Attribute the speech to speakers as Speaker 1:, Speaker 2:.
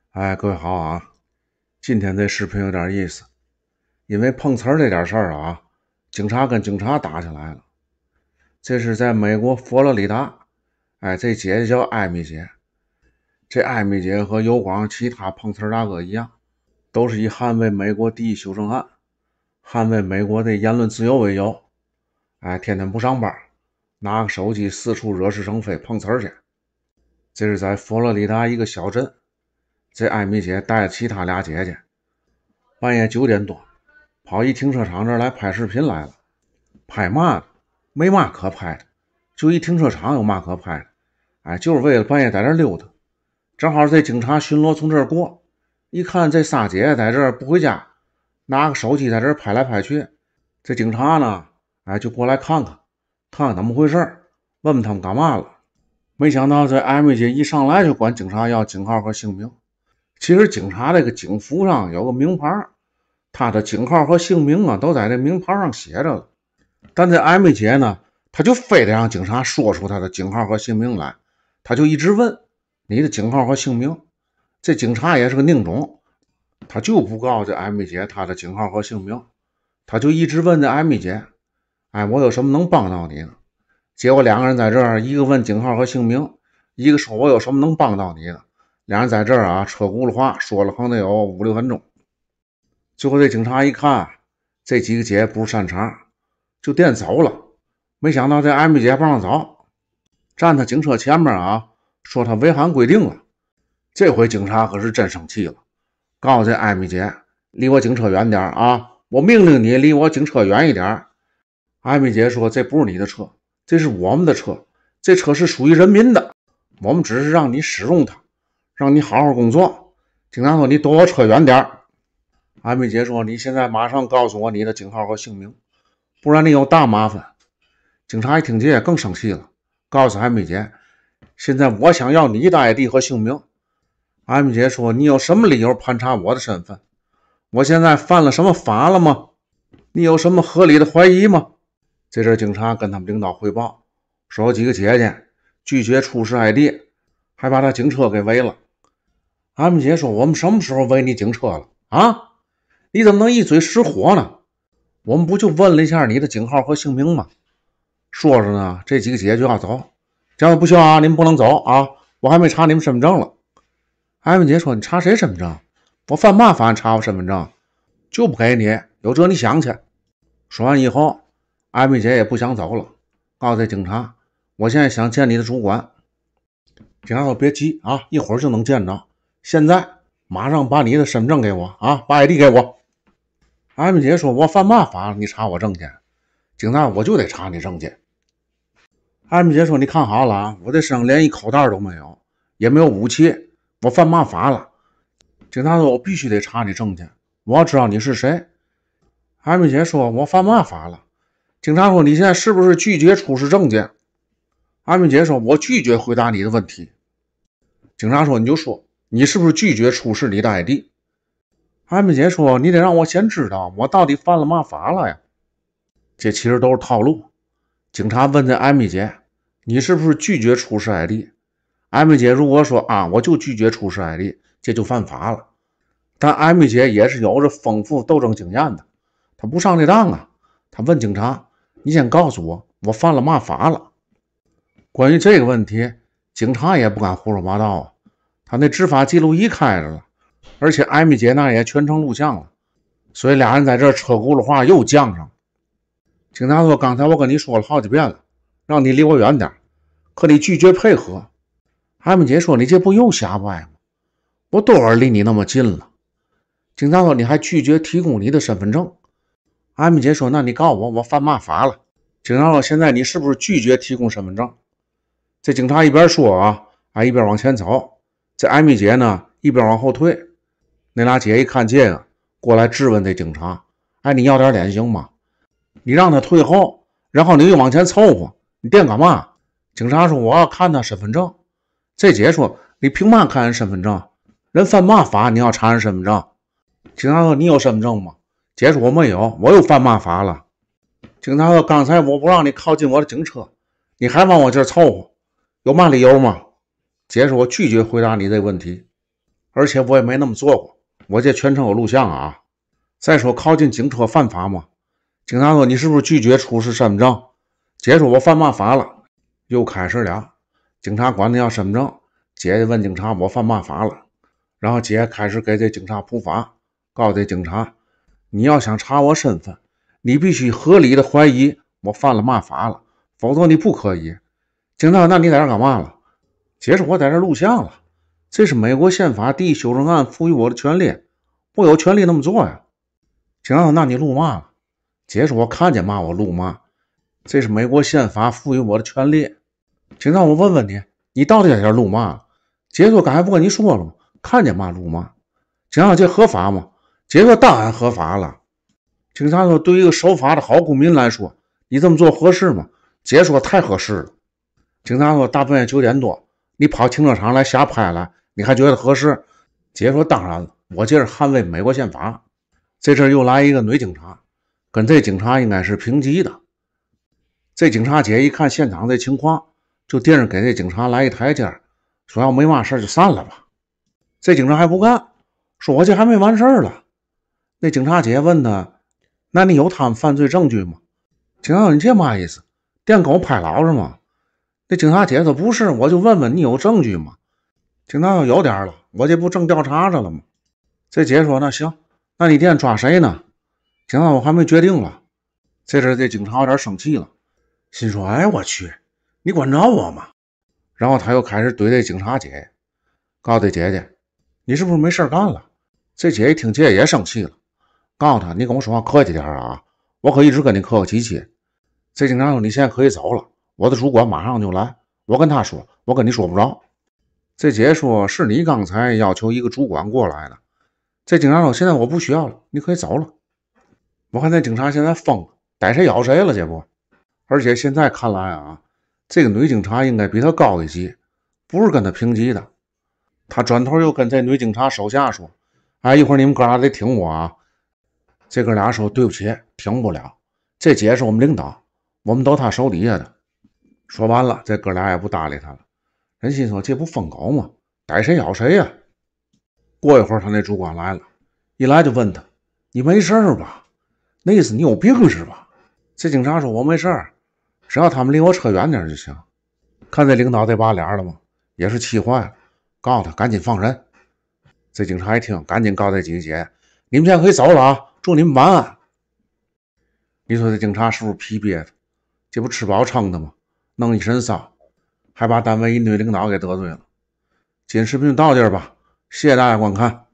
Speaker 1: 哎，各位好啊！今天这视频有点意思，因为碰瓷儿这点事儿啊，警察跟警察打起来了。这是在美国佛罗里达，这姐姐叫艾米姐。这艾米姐和有广其他碰瓷儿大哥一样，都是以捍卫美国第一修正案、捍卫美国的言论自由为由，天天不上班，拿个手机四处惹是生非碰瓷儿去。这是在佛罗里达一个小镇。这艾米姐带着其他俩姐姐，半夜9点多，跑一停车场这儿来拍视频来了。拍嘛呢？没嘛可拍的，就一停车场有嘛可拍的？就是为了半夜在这溜达。正好这警察巡逻从这儿过，一看这仨姐姐在这儿不回家，拿个手机在这儿拍来拍去。这警察呢，就过来看看怎么回事，问问他们干嘛了。没想到这艾米姐一上来就管警察要警号和姓名。其实警察这个警服上有个名牌，他的警号和姓名啊都在这名牌上写着了。但这艾米姐呢，他就非得让警察说出他的警号和姓名来，他就一直问你的警号和姓名。这警察也是个拧种，他就不告诉这艾米姐他的警号和姓名，他就一直问这艾米姐，我有什么能帮到你的？结果两个人在这儿，一个问警号和姓名，一个说我有什么能帮到你的。两人在这儿车轱辘话说了可能得有5-6分钟。最后这警察一看这几个姐不是善茬，就电走了。没想到这艾米姐不让走，站他警车前面说他违反规定了。这回警察可是真生气了，告诉这艾米姐离我警车远点我命令你离我警车远一点。艾米姐说这不是你的车，这是我们的车，这车是属于人民的，我们只是让你使用它，让你好好工作。警察说你躲我车远点。艾米姐说你现在马上告诉我你的警号和姓名，不然你有大麻烦。警察一听这更生气了，告诉艾米姐现在我想要你的 ID 和姓名。艾米姐说你有什么理由盘查我的身份？我现在犯了什么法了吗？你有什么合理的怀疑吗？这阵警察跟他们领导汇报说有几个姐姐拒绝出示 ID， 还把他警车给围了。艾米姐说我们什么时候围你警车了你怎么能一嘴实火呢？我们不就问了一下你的警号和姓名吗？说着呢，这几个姐就要走。这样不行你们不能走我还没查你们身份证了。艾米姐说你查谁身份证？我犯嘛法查我身份证？就不给你，有这你想去。说完以后，艾米姐也不想走了，告诉这警察我现在想见你的主管。警察说别急一会儿就能见着，现在马上把你的身份证给我把 ID 给我。艾米姐说我犯嘛法你查我证件？警察我就得查你证件。艾米姐说你看好了我这身上连一口袋都没有，也没有武器，我犯嘛法了？警察说我必须得查你证件，我要知道你是谁。艾米姐说我犯嘛法了？警察说你现在是不是拒绝出示证件？艾米姐说我拒绝回答你的问题。警察说你就说你是不是拒绝出示你的 ID？ 艾米姐说你得让我先知道我到底犯了嘛法了呀。这其实都是套路。警察问这艾米姐你是不是拒绝出示 ID？ 艾米姐如果说我就拒绝出示 ID， 这就犯法了。但艾米姐也是有着丰富斗争经验的，她不上这当她问警察你先告诉我犯了嘛法了。关于这个问题警察也不敢胡说八道他那执法记录仪开着了，而且艾米姐那也全程录像了，所以俩人在这车轱辘话又犟上。警察说刚才我跟你说了好几遍了，让你离我远点，可你拒绝配合。艾米姐说你这不又瞎掰吗？我多少离你那么近了。警察说你还拒绝提供你的身份证。艾米姐说那你告诉我犯嘛法了？警察说现在你是不是拒绝提供身份证？这警察一边说一边往前走，这艾米姐呢一边往后退。那俩姐一看这个过来质问这警察你要点脸行吗？你让他退后，然后你又往前凑合，你惦干嘛？警察说我要看他身份证。这姐说你凭嘛看人身份证？人犯嘛法你要查人身份证？警察说你有身份证吗？姐说我没有，我又犯嘛法了？警察说刚才我不让你靠近我的警车，你还往我这儿凑合，有嘛理由吗？姐说我拒绝回答你这个问题。 而且我也没那么做过，我这全程有录像啊。再说靠近警车犯法吗？警察说你是不是拒绝出示身份证？姐说我犯嘛法了？又开始了。警察管他要身份证，姐姐问警察我犯嘛法了？然后姐开始给这警察普法，告诉这警察，你要想查我身份，你必须合理的怀疑我犯了嘛法了，否则你不可以。警察，那你在这干嘛了？姐说我在这录像了，这是美国宪法第一修正案赋予我的权利，我有权利那么做呀。警察说那你录嘛了？姐说我看见嘛我录嘛，这是美国宪法赋予我的权利。警察，我问问你，你到底在这录嘛？姐说刚才不跟你说了吗？看见嘛录嘛。警察，这合法吗？姐说当然合法了。警察说对于一个守法的好公民来说，你这么做合适吗？姐说太合适了。警察说大半夜9点多你跑停车场来瞎拍来，你还觉得合适？姐说当然了，我这是捍卫美国宪法。这阵又来一个女警察，跟这警察应该是平级的。这警察姐一看现场这情况，就惦着给这警察来一台阶，说要没嘛事就散了吧。这警察还不干，说我这还没完事了。那警察姐问他，那你有他们犯罪证据吗？警察说你这嘛意思？电狗拍老是吗？那警察姐说不是，我就问问你有证据吗？警察说有点了，我这不正调查着了吗？这姐说那行，那你店抓谁呢？警察我还没决定了。这阵这警察有点生气了，心说哎我去，你管着我吗？然后他又开始怼这警察姐，告诉这姐姐你是不是没事干了？这姐一听姐也生气了，告诉他你跟我说话客气点啊，我可一直跟你客客气气。这警察说你现在可以走了，我的主管马上就来，我跟他说我跟你说不着。这姐说是你刚才要求一个主管过来的。这警察说现在我不需要了，你可以走了。我看这警察现在疯了，逮谁咬谁了这不。而且现在看来啊，这个女警察应该比他高一级，不是跟他平级的。他转头又跟这女警察手下说，哎，一会儿你们哥俩得挺我啊。这哥俩说对不起，挺不了，这姐是我们领导，我们都他手底下的。说完了，这哥俩也不搭理他了。人心说这不疯狗吗？逮谁咬谁呀。过一会儿他那主管来了，一来就问他，你没事吧？那意思你有病是吧？这警察说我没事，只要他们离我车远点就行。看这领导这把脸了吗？也是气坏了，告诉他赶紧放人。这警察一听，赶紧告这几个姐，你们现在可以走了啊，祝你们晚安。你说这警察是不是皮憋的？这不吃饱撑的吗？弄一身骚，还把单位一女领导给得罪了。今视频就到这儿吧，谢谢大家观看。